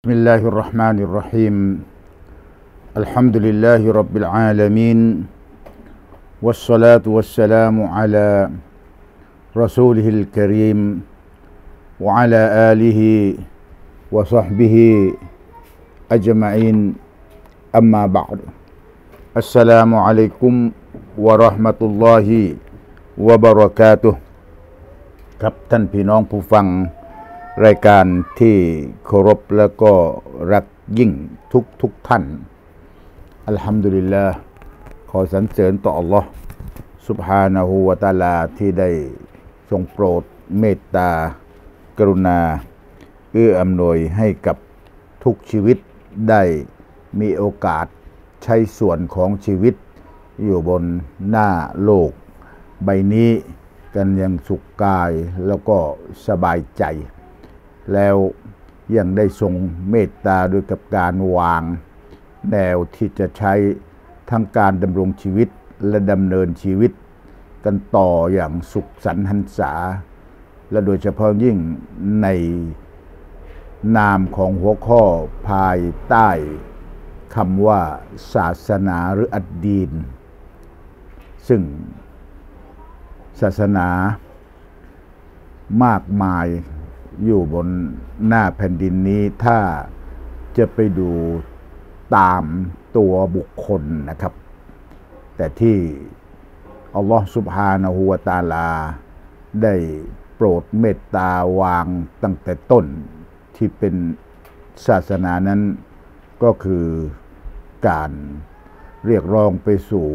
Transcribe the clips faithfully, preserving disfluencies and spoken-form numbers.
بسم الله الرحمن الرحيم الحمد لله رب العالمين والصلاة والسلام على رسوله الكريم وعلى آله وصحبه أجمعين أما بعد السلام عليكم ورحمة الله وبركاته ครับท่านพี่น้องผู้ฟังรายการที่เคารพและก็รักยิ่งทุกทุกท่านอัลฮัมดุลิลลาห์ขอสรรเสริญต่ออัลลอฮ์ซุบฮานะฮูวะตะอาลาที่ได้ทรงโปรดเมตตากรุณาเอื้ออำนวยให้กับทุกชีวิตได้มีโอกาสใช้ส่วนของชีวิตอยู่บนหน้าโลกใบนี้กันอย่างสุขกายแล้วก็สบายใจแล้วยังได้ทรงเมตตาด้วยกับการวางแนวที่จะใช้ทั้งการดำรงชีวิตและดำเนินชีวิตกันต่ออย่างสุขสันต์หันษาและโดยเฉพาะยิ่งในนามของหัวข้อภายใต้คำว่าศาสนาหรืออัดดีนซึ่งศาสนามากมายอยู่บนหน้าแผ่นดินนี้ถ้าจะไปดูตามตัวบุคคลนะครับแต่ที่อัลลอฮฺซุบฮานะฮูวะตะอาลาได้โปรดเมตตาวางตั้งแต่ต้นที่เป็นศาสนานั้นก็คือการเรียกร้องไปสู่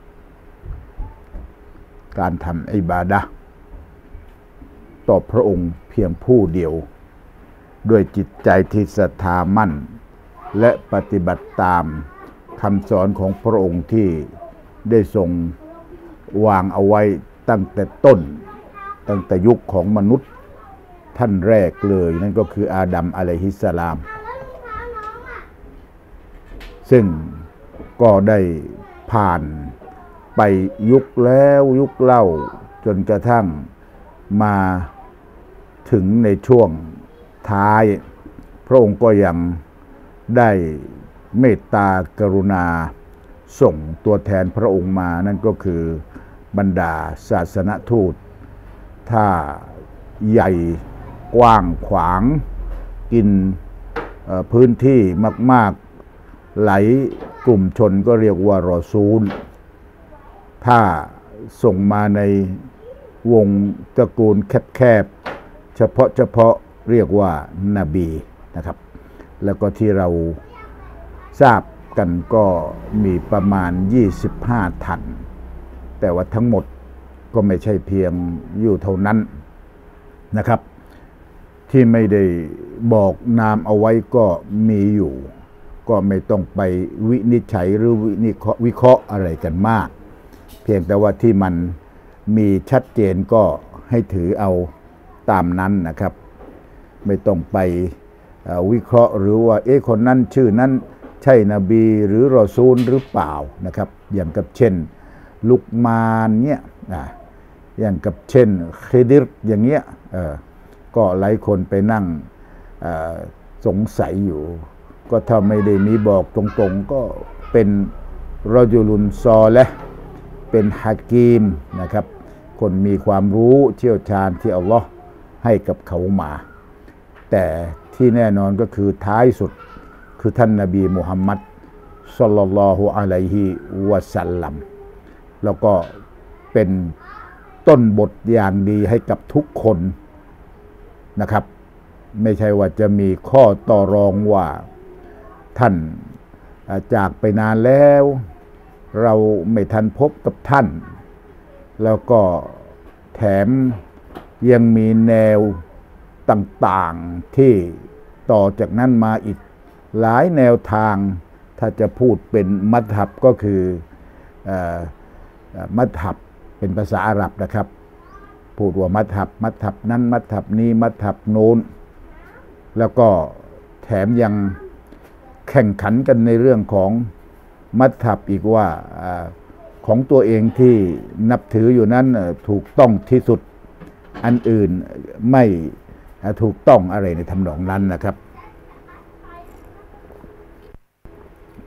การทำอิบาดะห์ต่อพระองค์เพียงผู้เดียวด้วยจิตใจที่ศรัทธามั่นและปฏิบัติตามคำสอนของพระองค์ที่ได้ทรงวางเอาไว้ตั้งแต่ต้นตั้งแต่ยุคของมนุษย์ท่านแรกเลยนั่นก็คืออาดัมอะลัยฮิสสลามซึ่งก็ได้ผ่านไปยุคแล้วยุคเล่าจนกระทั่งมาถึงในช่วงท้ายพระองค์ก็ยังได้เมตตากรุณาส่งตัวแทนพระองค์มานั่นก็คือบรรดาศาสนทูตถ้าใหญ่กว้างขวางกินพื้นที่มากๆหลายกลุ่มชนก็เรียกว่ารอซูลถ้าส่งมาในวงตระกูลแคบๆเฉพาะเฉพาะเรียกว่านบีนะครับแล้วก็ที่เราทราบกันก็มีประมาณยี่สิบห้าท่านแต่ว่าทั้งหมดก็ไม่ใช่เพียงอยู่เท่านั้นนะครับที่ไม่ได้บอกนามเอาไว้ก็มีอยู่ก็ไม่ต้องไปวินิจฉัยหรือวิเคราะห์วิเคราะห์อะไรกันมากเพียงแต่ว่าที่มันมีชัดเจนก็ให้ถือเอาตามนั้นนะครับไม่ต้องไปวิเคราะห์หรือว่าเอ๊ะคนนั้นชื่อนั้นใช่นบีหรือรอซูลหรือเปล่านะครับอย่างกับเช่นลุกมานเนี่ยอย่างกับเช่นคิดิรอย่างเงี้ยก็หลายคนไปนั่งสงสัยอยู่ก็ถ้าไม่ได้มีบอกตรงๆก็เป็นรอจุลุนซอและเป็นฮะกีมนะครับคนมีความรู้เชี่ยวชาญที่อัลลอฮ์ให้กับเขามาแต่ที่แน่นอนก็คือท้ายสุดคือท่านนบีมุฮัมมัดศ็อลลัลลอฮุอะลัยฮิวะซัลลัมแล้วก็เป็นต้นบทอย่างดีให้กับทุกคนนะครับไม่ใช่ว่าจะมีข้อต่อรองว่าท่านจากไปนานแล้วเราไม่ทันพบกับท่านแล้วก็แถมยังมีแนวต่างๆที่ต่อจากนั้นมาอีกหลายแนวทางถ้าจะพูดเป็นมัธฮับก็คือมัธฮับเป็นภาษาอาหรับนะครับพูดว่ามัธฮับมัธฮับนั้นมัธฮับนี้มัธฮับโน้นแล้วก็แถมยังแข่งขันกันในเรื่องของมัธฮับอีกว่าของตัวเองที่นับถืออยู่นั้นถูกต้องที่สุดอันอื่นไม่ถูกต้องอะไรในทำนองนั้นนะครับ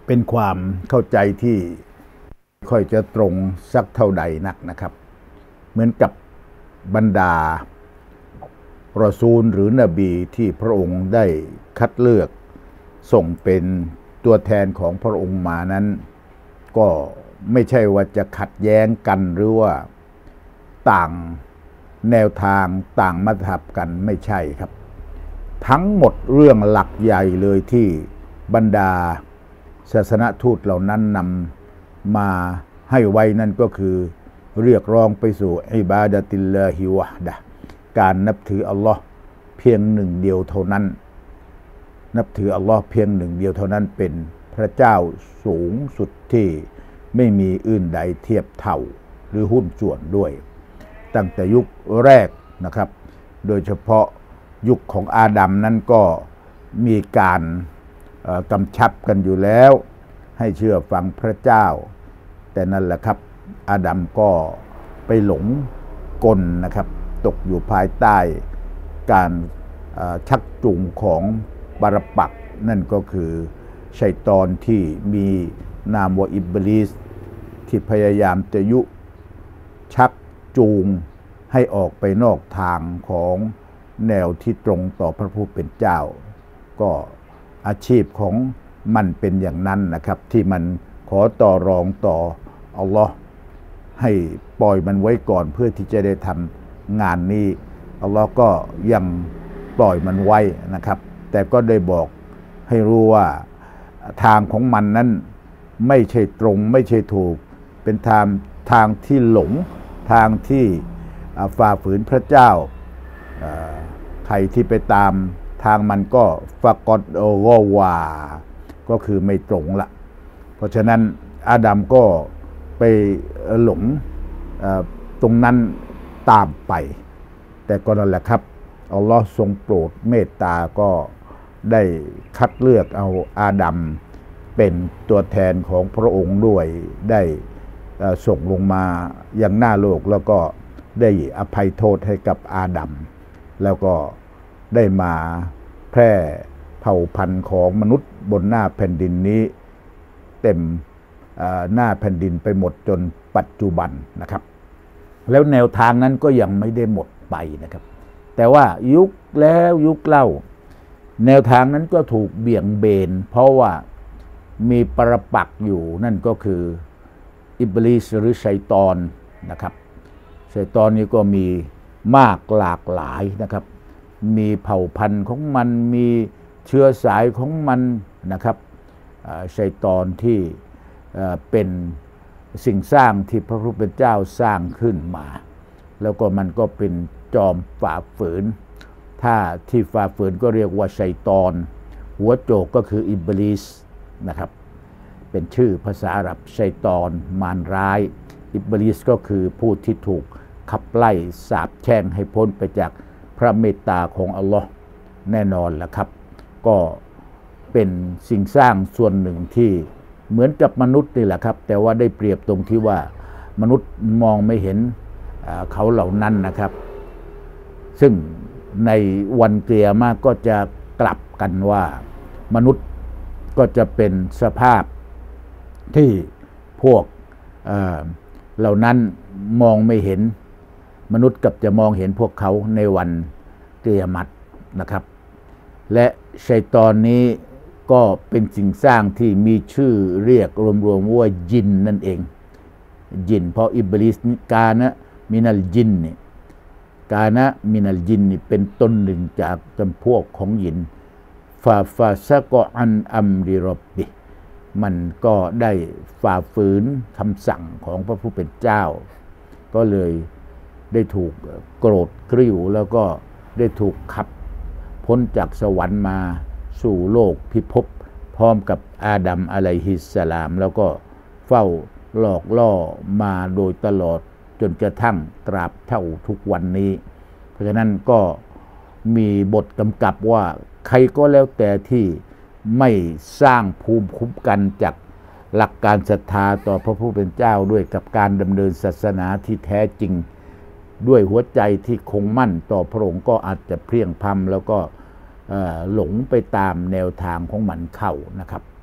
เป็นความเข้าใจที่ค่อยจะตรงสักเท่าใดนักนะครับเหมือนกับบรรดารอซูลหรือนบีที่พระองค์ได้คัดเลือกส่งเป็นตัวแทนของพระองค์มานั้นก็ไม่ใช่ว่าจะขัดแย้งกันหรือว่าต่างแนวทางต่างมัธยับกันไม่ใช่ครับทั้งหมดเรื่องหลักใหญ่เลยที่บรรดาศาสนทูตเหล่านั้นนำมาให้ไว้นั่นก็คือเรียกร้องไปสู่อิบาดะติลลาฮิวะฮ์ดะห์การนับถืออัลลอฮ์เพียงหนึ่งเดียวเท่านั้นนับถืออัลลอฮ์เพียงหนึ่งเดียวเท่านั้นเป็นพระเจ้าสูงสุดที่ไม่มีอื่นใดเทียบเท่าหรือหุ้นส่วนด้วยตั้งแต่ยุคแรกนะครับโดยเฉพาะยุคของอาดัมนั้นก็มีการกำชับกันอยู่แล้วให้เชื่อฟังพระเจ้าแต่นั่นแหละครับอาดัมก็ไปหลงกลนะครับตกอยู่ภายใต้การชักจูงของบารปักษ์นั่นก็คือชัยฏอนที่มีนามว่าอิบลิสที่พยายามจะยุชักจูงให้ออกไปนอกทางของแนวที่ตรงต่อพระผู้เป็นเจ้าก็อาชีพของมันเป็นอย่างนั้นนะครับที่มันขอต่อรองต่ออัลลอฮ์ให้ปล่อยมันไว้ก่อนเพื่อที่จะได้ทำงานนี้อัลลอฮ์ก็ยังปล่อยมันไว้นะครับแต่ก็ได้บอกให้รู้ว่าทางของมันนั้นไม่ใช่ตรงไม่ใช่ถูกเป็นทางทางที่หลงทางที่ฝ่าฝืนพระเจ้าใครที่ไปตามทางมันก็ฟากอดโอวาวาก็คือไม่ตรงละเพราะฉะนั้นอาดัมก็ไปหลงตรงนั้นตามไปแต่ก็นั่นแหละครับอัลลอฮ์ทรงโปรดเมตตาก็ได้คัดเลือกเอาอาดัมเป็นตัวแทนของพระองค์ด้วยได้ส่งลงมายังหน้าโลกแล้วก็ได้อภัยโทษให้กับอาดัมแล้วก็ได้มาแพร่เผ่าพันธุ์ของมนุษย์บนหน้าแผ่นดินนี้เต็มหน้าแผ่นดินไปหมดจนปัจจุบันนะครับแล้วแนวทางนั้นก็ยังไม่ได้หมดไปนะครับแต่ว่ายุคแล้วยุคเล่าแนวทางนั้นก็ถูกเบี่ยงเบนเพราะว่ามีปรปักษ์อยู่นั่นก็คืออิบลิสหรือชัยฏอนนะครับชัยฏอนนี้ก็มีมากหลากหลายนะครับมีเผ่าพันธุ์ของมันมีเชื้อสายของมันนะครับชัยฏอนที่เป็นสิ่งสร้างที่พระผู้เป็นเจ้าสร้างขึ้นมาแล้วก็มันก็เป็นจอมฝ่าฝืนถ้าที่ฝ่าฝืนก็เรียกว่าชัยฏอนหัวโจกก็คืออิบลิสนะครับเป็นชื่อภาษาอาหรับชัยฏอนมารร้ายอิบลิสก็คือผู้ที่ถูกขับไล่สาปแช่งให้พ้นไปจากพระเมตตาของอัลลอฮ์แน่นอนแหละครับก็เป็นสิ่งสร้างส่วนหนึ่งที่เหมือนกับมนุษย์นี่แหละครับแต่ว่าได้เปรียบตรงที่ว่ามนุษย์มองไม่เห็นเขาเหล่านั้นนะครับซึ่งในวันเกียรติก็จะกลับกันว่ามนุษย์ก็จะเป็นสภาพที่พวกเอ่อเหล่านั้นมองไม่เห็นมนุษย์กับจะมองเห็นพวกเขาในวันเกียรตินะครับและชัยฏอนนี้ก็เป็นสิ่งสร้างที่มีชื่อเรียกรวมๆว่ายินนั่นเองยินเพราะอิบลิสกานะมินัลยินนี่กานะมินัลยินนี่เป็นต้นหนึ่งจากจำพวกของยินฟาฟาซะกออันอัมริร็อบบิมันก็ได้ฝ่าฝืนคำสั่งของพระผู้เป็นเจ้าก็เลยได้ถูกโกรธกริ้วแล้วก็ได้ถูกขับพ้นจากสวรรค์มาสู่โลกพิภพพร้อมกับอาดัมอะลัยฮิสสลามแล้วก็เฝ้าหลอกล่อมาโดยตลอดจนกระทั่งตราบเท่าทุกวันนี้เพราะฉะนั้นก็มีบทกำกับว่าใครก็แล้วแต่ที่ไม่สร้างภูมิคุ้มกันจากหลักการศรัทธาต่อพระผู้เป็นเจ้าด้วยกับการดำเนินศาสนาที่แท้จริงด้วยหัวใจที่คงมั่นต่อพระองค์ก็อาจจะเพลียงพล้ำแล้วก็หลงไปตามแนวทางของมันเข้านะครับ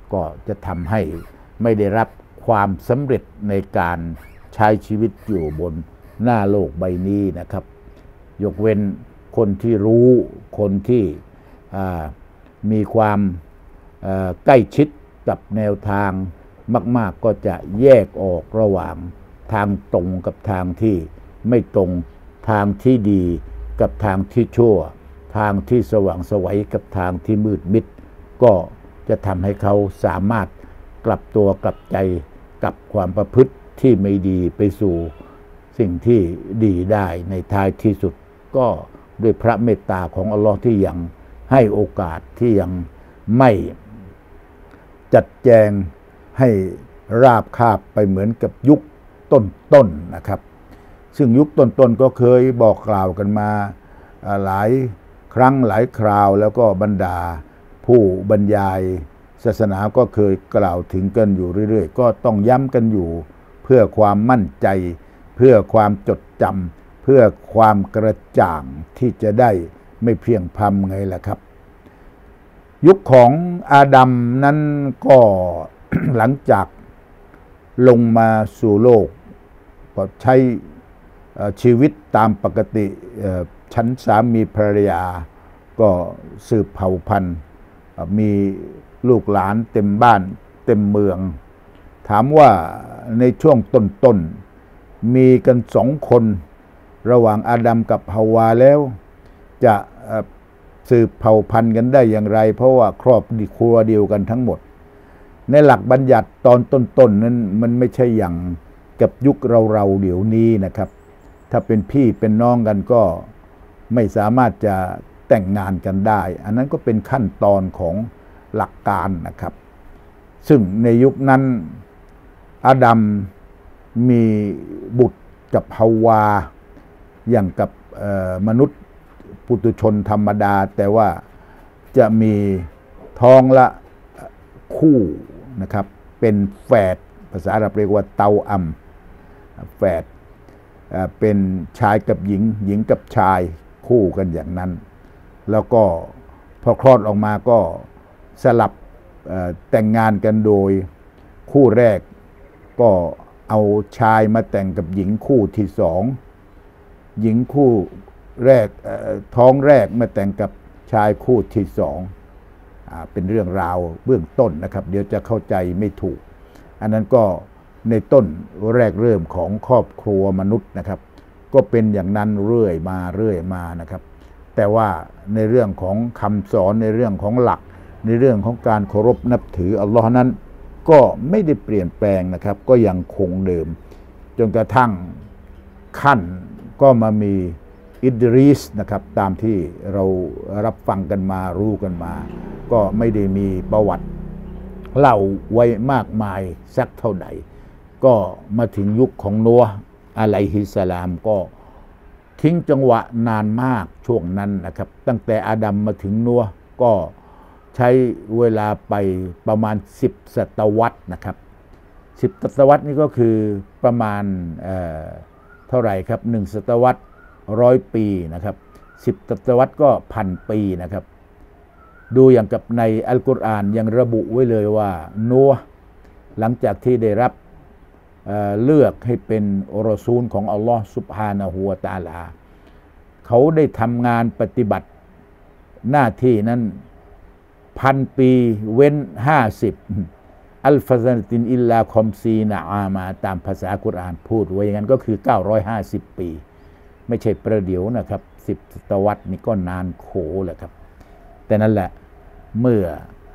ก็จะทำให้ไม่ได้รับความสำเร็จในการใช้ชีวิตอยู่บนหน้าโลกใบนี้นะครับ ยกเว้นคนที่รู้คนที่มีความใกล้ชิดกับแนวทางมากๆก็จะแยกออกระหว่างทางตรงกับทางที่ไม่ตรงทางที่ดีกับทางที่ชั่วทางที่สว่างไสวกับทางที่มืดมิดก็จะทำให้เขาสามารถกลับตัวกลับใจกับความประพฤติที่ไม่ดีไปสู่สิ่งที่ดีได้ในท้ายที่สุดก็ด้วยพระเมตตาของอัลลอฮ์ที่ยังให้โอกาสที่ยังไม่จัดแจงให้ราบคาบไปเหมือนกับยุคต้นๆ น, นะครับซึ่งยุคต้นๆ ก็เคยบอกกล่าวกันมาหลายครั้งหลายคราวแล้วก็บรรดาผู้บรรยายศาสนาก็เคยกล่าวถึงกันอยู่เรื่อยๆก็ต้องย้ำกันอยู่เพื่อความมั่นใจเพื่อความจดจำเพื่อความกระจ่างที่จะได้ไม่เพียงพำไงล่ะครับยุคของอาดัมนั้นก็ หลังจากลงมาสู่โลกก็ใช้ชีวิตตามปกติชั้นสามีภรรยาก็สืบเผ่าพันธุ์มีลูกหลานเต็มบ้านเต็มเมืองถามว่าในช่วงต้นๆมีกันสองคนระหว่างอาดัมกับฮาวาแล้วจะสืบเผ่าพันธุ์กันได้อย่างไรเพราะว่าครอบครัวเดียวกันทั้งหมดในหลักบัญญัติตอนต้นๆนั้นมันไม่ใช่อย่างกับยุคเราๆเดี๋ยวนี้นะครับถ้าเป็นพี่เป็นน้องกันก็ไม่สามารถจะแต่งงานกันได้อันนั้นก็เป็นขั้นตอนของหลักการนะครับซึ่งในยุคนั้นอาดัมมีบุตรกับฮาวาอย่างกับมนุษย์ปุถุชนธรรมดาแต่ว่าจะมีท้องละคู่นะครับเป็นแฝดภาษาอาหรับเรียกว่าเตาอัมแฝดเป็นชายกับหญิงหญิงกับชายคู่กันอย่างนั้นแล้วก็พอคลอดออกมาก็สลับแต่งงานกันโดยคู่แรกก็เอาชายมาแต่งกับหญิงคู่ที่สองหญิงคู่แรกท้องแรกมาแต่งกับชายคู่ที่สองเป็นเรื่องราวเบื้องต้นนะครับเดี๋ยวจะเข้าใจไม่ถูกอันนั้นก็ในต้นแรกเริ่มของครอบครัวมนุษย์นะครับก็เป็นอย่างนั้นเรื่อยมาเรื่อยมานะครับแต่ว่าในเรื่องของคำสอนในเรื่องของหลักในเรื่องของการเคารพนับถืออัลลอฮ์นั้นก็ไม่ได้เปลี่ยนแปลงนะครับก็ยังคงเดิมจนกระทั่งขั้นก็มามีอิดริสนะครับตามที่เรารับฟังกันมารู้กันมาก็ไม่ได้มีประวัติเล่าไว้มากมายสักเท่าใดก็มาถึงยุคของนัวอะลัยฮิสสลามก็ทิ้งจังหวะนานมากช่วงนั้นนะครับตั้งแต่อาดัมมาถึงนัวก็ใช้เวลาไปประมาณสิบศตวรรษนะครับสิบศตวรรษนี่ก็คือประมาณ เอ่อ เท่าไหร่ครับหนึ่งศตวรรษร้อยปีนะครับสิบศตวรรษก็พันปีนะครับดูอย่างกับในอัลกุรอานยังระบุไว้เลยว่านัวหลังจากที่ได้รับ เอ่อ เลือกให้เป็นรอซูลของอัลลอฮ์ซุบฮานะฮูวะตะอาลาเขาได้ทำงานปฏิบัติหน้าที่นั้นพันปีเว้นห้าสิบอัลฟาซานตินอิลลาคอมซีนะอามาตามภาษากุรอานพูดไว้อย่างนั้นก็คือเก้าร้อยห้าสิบปีไม่ใช่ประเดี๋ยวนะครับสิบศตวรรษนี่ก็นานโขแหละครับแต่นั่นแหละเมื่อ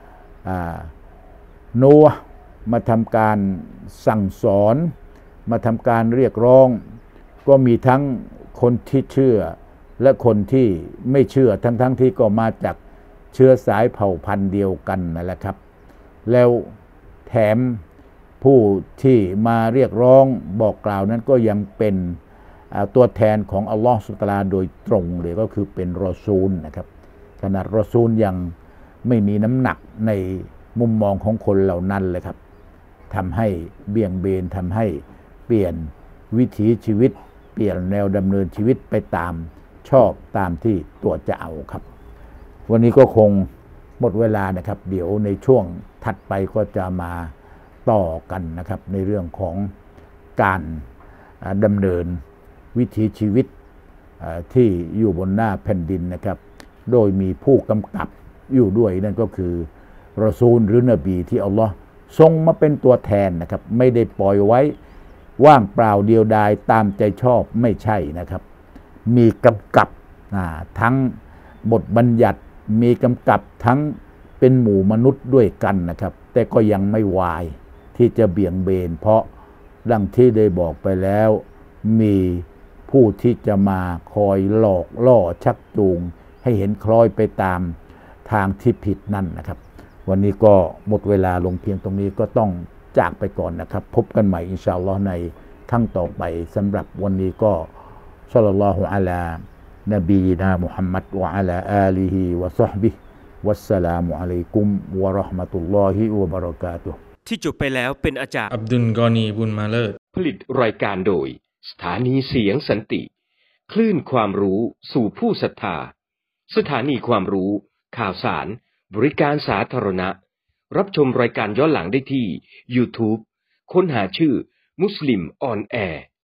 โนห์มาทำการสั่งสอนมาทำการเรียกร้องก็มีทั้งคนที่เชื่อและคนที่ไม่เชื่อทั้งๆ ท, ที่ก็มาจากเชื้อสายเผ่าพันธุ์เดียวกันนั่นแหละครับแล้วแถมผู้ที่มาเรียกร้องบอกกล่าวนั้นก็ยังเป็นตัวแทนของอัลลอฮฺซุบฮานะฮูวะตะอาลาโดยตรงเลยก็คือเป็นรอซูลนะครับขนาดรอซูลยังไม่มีน้ำหนักในมุมมองของคนเหล่านั้นเลยครับทำให้เบี่ยงเบนทำให้เปลี่ยนวิถีชีวิตเปลี่ยนแนวดำเนินชีวิตไปตามชอบตามที่ตัวจะเอาครับวันนี้ก็คงหมดเวลานะครับเดี๋ยวในช่วงถัดไปก็จะมาต่อกันนะครับในเรื่องของการดำเนินวิถีชีวิตที่อยู่บนหน้าแผ่นดินนะครับโดยมีผู้กำกับอยู่ด้วยนั่นก็คือรอซูลหรือนบีที่อัลลอฮ์ทรงมาเป็นตัวแทนนะครับไม่ได้ปล่อยไว้ว่างเปล่าเดียวดายตามใจชอบไม่ใช่นะครับมีกำกับทั้งบทบัญญัติมีกำกับทั้งเป็นหมู่มนุษย์ด้วยกันนะครับแต่ก็ยังไม่วายที่จะเบี่ยงเบนเพราะดังที่ได้บอกไปแล้วมีผู้ที่จะมาคอยหลอกล่อชักจูงให้เห็นคล้อยไปตามทางที่ผิดนั่นนะครับวันนี้ก็หมดเวลาลงเพียงตรงนี้ก็ต้องจากไปก่อนนะครับพบกันใหม่อินชาอัลลอฮ์ในครั้งต่อไปสำหรับวันนี้ก็ศ็อลลัลลอฮุอะลานบีนามุฮัมมัดวะอะลาอาลีฮิวะศอฮบิฮิวัสสลามุอะลัยกุมวะเราะห์มะตุลลอฮิวะบะเราะกาตุฮ์ที่จบไปแล้วเป็นอาจารย์อับดุลกอนีบุญมาเลิศผลิตรายการโดยสถานีเสียงสันติคลื่นความรู้สู่ผู้ศรัทธาสถานีความรู้ข่าวสารบริการสาธารณะรับชมรายการย้อนหลังได้ที่ YouTube ค้นหาชื่อมุสลิมออนแอร์